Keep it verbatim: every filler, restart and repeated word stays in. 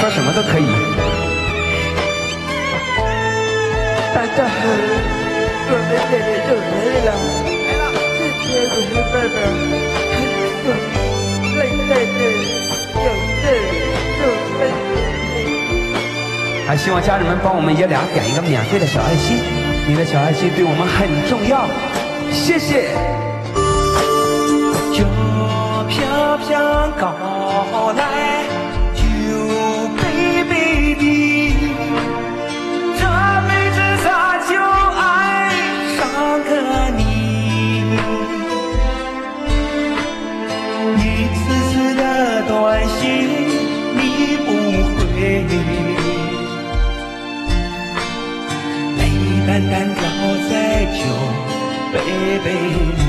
说什么都可以。 大家好，我们姐姐就来了。来了。今天我是爸爸，很累累的，有事就分享。 还希望家人们帮我们爷俩点一个免费的小爱心，你的小爱心对我们很重要，谢谢。 就飘飘高来，就悲悲的，这辈子咋就爱上个你？一次次的短信你不回，泪淡淡掉在酒杯杯里。